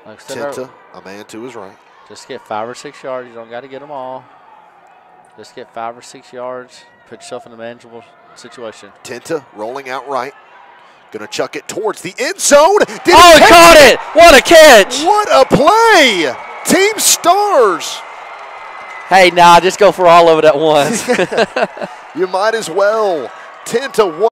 Tinta, a man to his right. Just get 5 or 6 yards. You don't got to get them all. Just get 5 or 6 yards. Put yourself in a manageable situation. Tinta rolling out right. Going to chuck it towards the end zone. He caught it! What a catch! What a play! Team Stars. Hey, nah, just go for all of it at once. You might as well. Tinta.